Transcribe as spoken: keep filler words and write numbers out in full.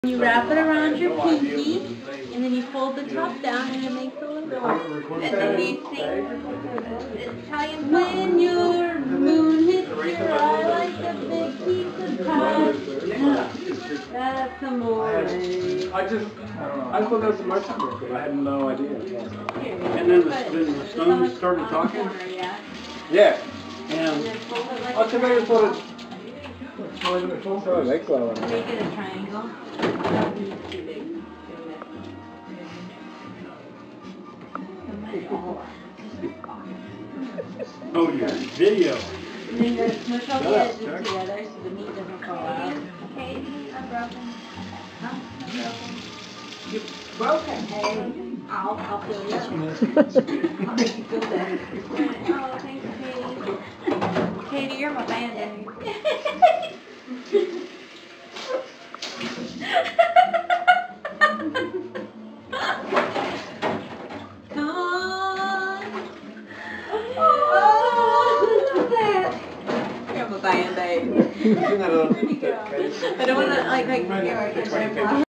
You wrap it around your pinky, and then you fold the top down, and it makes a little. And then you sing Italian. When your moon hits your eye like a big piece of pie. That's amore. I just, I thought that was a Mexican record. I had no idea. And then the, then the Stones started talking. Yeah. And I think I just thought it. So they glow. Make it a triangle. Too big. Oh yeah, video. And then you're going to smush all the edges together so the meat doesn't fall out. Katy, I'm broken. Huh? I'm broken. You're broken, hey. I'll, I'll fill you up. I'll make you feel better. Oh, thanks, Katy. Katy, you're my Bandaid. Come on. Oh, look at that. You're my Bandaid. Isn't that a, I don't want to, like, like,